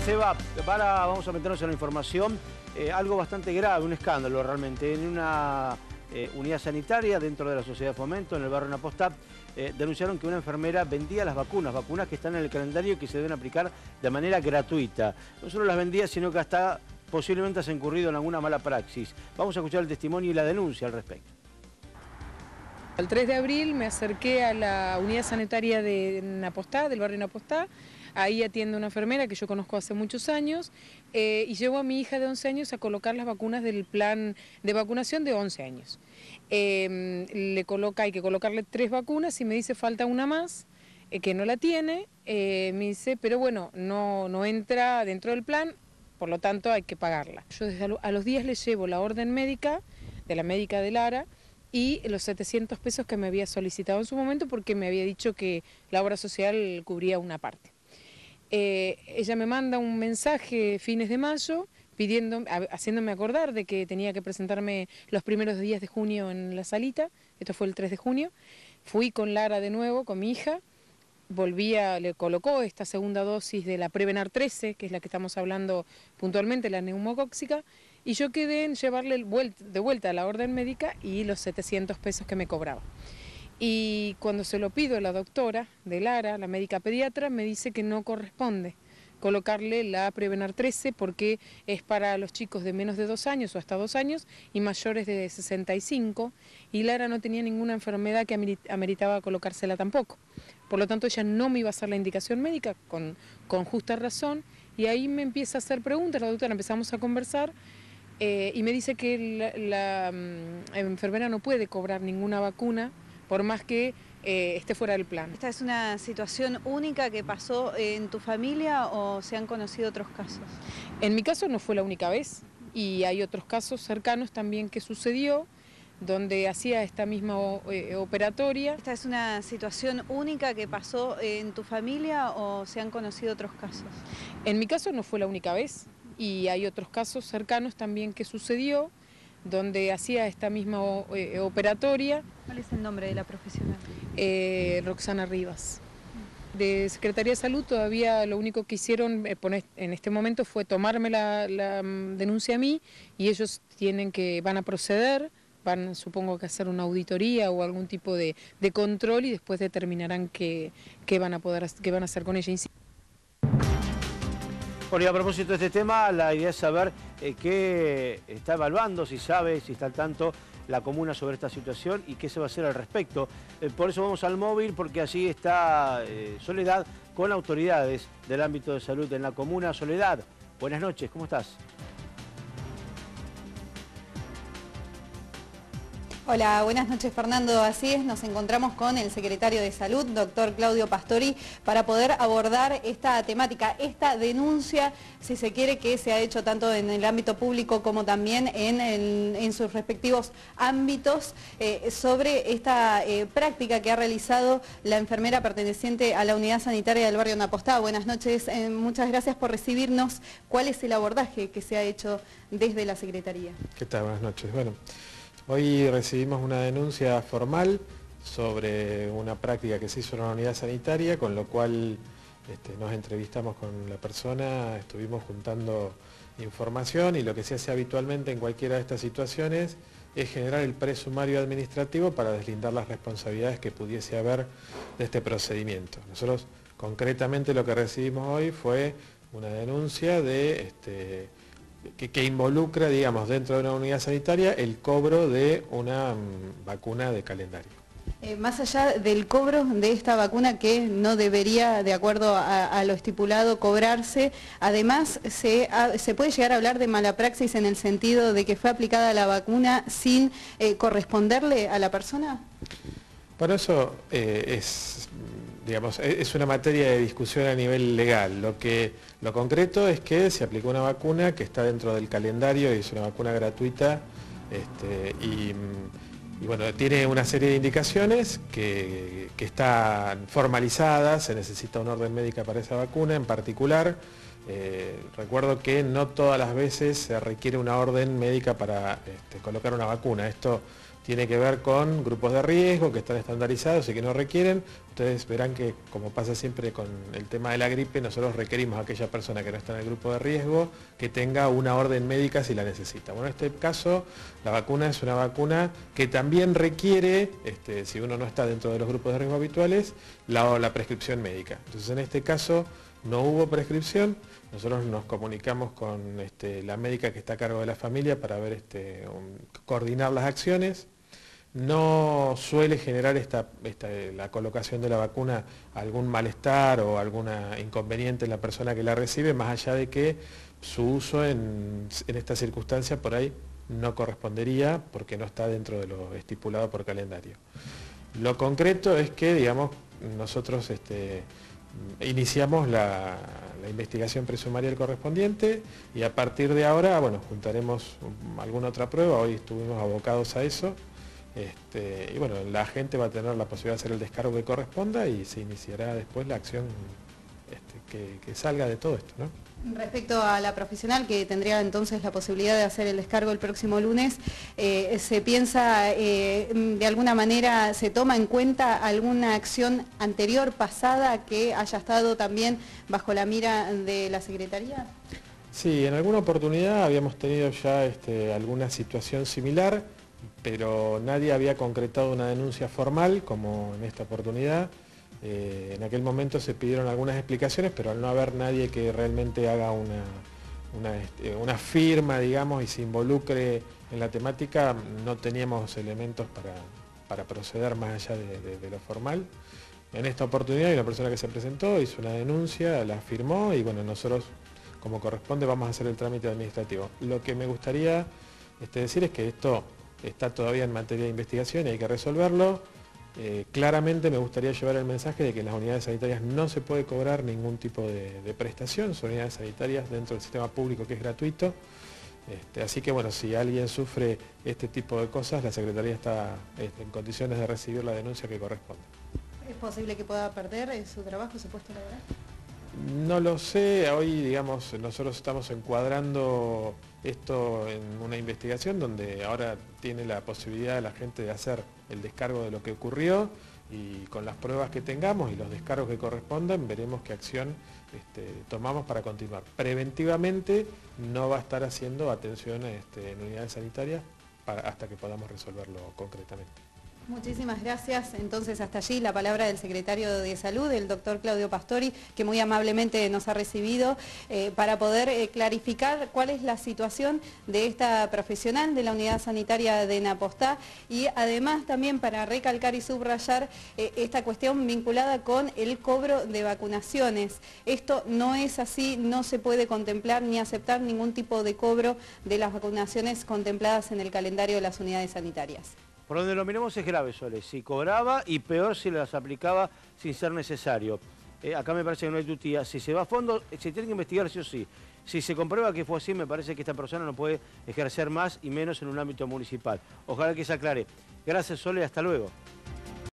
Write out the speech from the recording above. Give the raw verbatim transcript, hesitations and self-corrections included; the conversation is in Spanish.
Seba, para, vamos a meternos en la información. Eh, algo bastante grave, un escándalo realmente. En una eh, unidad sanitaria dentro de la Sociedad de Fomento, en el barrio Napostá, eh, denunciaron que una enfermera vendía las vacunas, vacunas que están en el calendario y que se deben aplicar de manera gratuita. No solo las vendía, sino que hasta posiblemente has incurrido en alguna mala praxis. Vamos a escuchar el testimonio y la denuncia al respecto. El tres de abril me acerqué a la unidad sanitaria de Napostá, del barrio Napostá. Ahí atiende una enfermera que yo conozco hace muchos años eh, y llevo a mi hija de once años a colocar las vacunas del plan de vacunación de once años. Eh, le coloca, hay que colocarle tres vacunas y me dice falta una más, eh, que no la tiene. Eh, me dice, pero bueno, no, no entra dentro del plan, por lo tanto hay que pagarla. Yo desde a los días le llevo la orden médica, de la médica de Lara, y los setecientos pesos que me había solicitado en su momento porque me había dicho que la obra social cubría una parte. Eh, ella me manda un mensaje fines de mayo pidiendo, haciéndome acordar de que tenía que presentarme los primeros días de junio en la salita. Esto fue el tres de junio. Fui con Lara de nuevo, con mi hija. Volvía, le colocó esta segunda dosis de la Prevenar trece, que es la que estamos hablando puntualmente, la neumocóxica, y yo quedé en llevarle de vuelta a la orden médica y los setecientos pesos que me cobraba. Y cuando se lo pido a la doctora de Lara, la médica pediatra, me dice que no corresponde colocarle la Prevenar trece porque es para los chicos de menos de dos años o hasta dos años y mayores de sesenta y cinco, y Lara no tenía ninguna enfermedad que ameritaba colocársela tampoco. Por lo tanto, ella no me iba a hacer la indicación médica con, con justa razón, y ahí me empieza a hacer preguntas, la doctora, empezamos a conversar eh, y me dice que la, la um, enfermera no puede cobrar ninguna vacuna por más que eh, esté fuera del plan. ¿Esta es una situación única que pasó en tu familia o se han conocido otros casos? En mi caso no fue la única vez y hay otros casos cercanos también que sucedió donde hacía esta misma eh, operatoria. ¿Esta es una situación única que pasó en tu familia o se han conocido otros casos? En mi caso no fue la única vez y hay otros casos cercanos también que sucedió donde hacía esta misma eh, operatoria. ¿Cuál es el nombre de la profesional? Eh, Roxana Rivas. De Secretaría de Salud todavía lo único que hicieron eh, poner, en este momento fue tomarme la, la denuncia a mí, y ellos tienen que, van a proceder, van supongo que a hacer una auditoría o algún tipo de, de control y después determinarán qué, qué van a poder, qué van a hacer con ella. Bueno, y a propósito de este tema, la idea es saber eh, qué está evaluando, si sabe, si está al tanto la comuna sobre esta situación y qué se va a hacer al respecto. Eh, por eso vamos al móvil, porque allí está eh, Soledad con autoridades del ámbito de salud en la comuna. Soledad, buenas noches, ¿cómo estás? Hola, buenas noches Fernando. Así es, nos encontramos con el secretario de Salud, doctor Claudio Pastori, para poder abordar esta temática, esta denuncia, si se quiere, que se ha hecho tanto en el ámbito público como también en, en, en sus respectivos ámbitos, eh, sobre esta eh, práctica que ha realizado la enfermera perteneciente a la unidad sanitaria del barrio Napostá. Buenas noches, eh, muchas gracias por recibirnos. ¿Cuál es el abordaje que se ha hecho desde la Secretaría? ¿Qué tal? Buenas noches. Bueno, hoy recibimos una denuncia formal sobre una práctica que se hizo en una unidad sanitaria, con lo cual este, nos entrevistamos con la persona, estuvimos juntando información, y lo que se hace habitualmente en cualquiera de estas situaciones es generar el presumario administrativo para deslindar las responsabilidades que pudiese haber de este procedimiento. Nosotros concretamente lo que recibimos hoy fue una denuncia de este, Que, que involucra, digamos, dentro de una unidad sanitaria el cobro de una um, vacuna de calendario. Eh, más allá del cobro de esta vacuna, que no debería, de acuerdo a, a lo estipulado, cobrarse, además se, a, se puede llegar a hablar de mala praxis en el sentido de que fue aplicada la vacuna sin eh, corresponderle a la persona. Bueno, eso eh, es, digamos, es una materia de discusión a nivel legal. Lo que, lo concreto es que se aplicó una vacuna que está dentro del calendario y es una vacuna gratuita, este, y, y bueno, tiene una serie de indicaciones que, que están formalizadas. Se necesita una orden médica para esa vacuna en particular. Eh, recuerdo que no todas las veces se requiere una orden médica para este, colocar una vacuna. Esto tiene que ver con grupos de riesgo que están estandarizados y que no requieren. Ustedes verán que, como pasa siempre con el tema de la gripe, nosotros requerimos a aquella persona que no está en el grupo de riesgo que tenga una orden médica si la necesita. Bueno, en este caso, la vacuna es una vacuna que también requiere, este, si uno no está dentro de los grupos de riesgo habituales, la, la prescripción médica. Entonces, en este caso, no hubo prescripción. Nosotros nos comunicamos con este, la médica que está a cargo de la familia para ver, este, un, coordinar las acciones. No suele generar esta, esta, la colocación de la vacuna algún malestar o algún inconveniente en la persona que la recibe, más allá de que su uso en, en esta circunstancia por ahí no correspondería porque no está dentro de lo estipulado por calendario. Lo concreto es que, digamos, nosotros este, iniciamos la, la investigación presumaria correspondiente y a partir de ahora, bueno, juntaremos alguna otra prueba. Hoy estuvimos abocados a eso. Este, y bueno, la gente va a tener la posibilidad de hacer el descargo que corresponda y se iniciará después la acción este, que, que salga de todo esto, ¿no? Respecto a la profesional que tendría entonces la posibilidad de hacer el descargo el próximo lunes, eh, ¿se piensa, eh, de alguna manera, se toma en cuenta alguna acción anterior, pasada, que haya estado también bajo la mira de la Secretaría? Sí, en alguna oportunidad habíamos tenido ya este, alguna situación similar, pero nadie había concretado una denuncia formal como en esta oportunidad. Eh, en aquel momento se pidieron algunas explicaciones, pero al no haber nadie que realmente haga una, una, este, una firma, digamos, y se involucre en la temática, no teníamos elementos para, para proceder más allá de, de, de lo formal. En esta oportunidad hay una persona que se presentó, hizo una denuncia, la firmó y bueno, nosotros, como corresponde, vamos a hacer el trámite administrativo. Lo que me gustaría este, decir es que esto está todavía en materia de investigación y hay que resolverlo. Eh, claramente me gustaría llevar el mensaje de que en las unidades sanitarias no se puede cobrar ningún tipo de, de prestación, son unidades sanitarias dentro del sistema público que es gratuito. Este, así que bueno, si alguien sufre este tipo de cosas, la Secretaría está este, en condiciones de recibir la denuncia que corresponde. ¿Es posible que pueda perder su trabajo, su puesto laboral? No lo sé, hoy digamos nosotros estamos encuadrando esto en una investigación donde ahora tiene la posibilidad la gente de hacer el descargo de lo que ocurrió y con las pruebas que tengamos y los descargos que correspondan veremos qué acción este, tomamos para continuar. Preventivamente no va a estar haciendo atención este, en unidades sanitarias para, hasta que podamos resolverlo concretamente. Muchísimas gracias. Entonces, hasta allí la palabra del secretario de Salud, el doctor Claudio Pastori, que muy amablemente nos ha recibido eh, para poder eh, clarificar cuál es la situación de esta profesional de la unidad sanitaria de Napostá y además también para recalcar y subrayar eh, esta cuestión vinculada con el cobro de vacunaciones. Esto no es así, no se puede contemplar ni aceptar ningún tipo de cobro de las vacunaciones contempladas en el calendario de las unidades sanitarias. Por donde lo miremos es grave, Sole. Si cobraba y peor si las aplicaba sin ser necesario. Eh, acá me parece que no hay tutía. Si se va a fondo, se tiene que investigar sí o sí. Si se comprueba que fue así, me parece que esta persona no puede ejercer más y menos en un ámbito municipal. Ojalá que se aclare. Gracias, Sole. Hasta luego.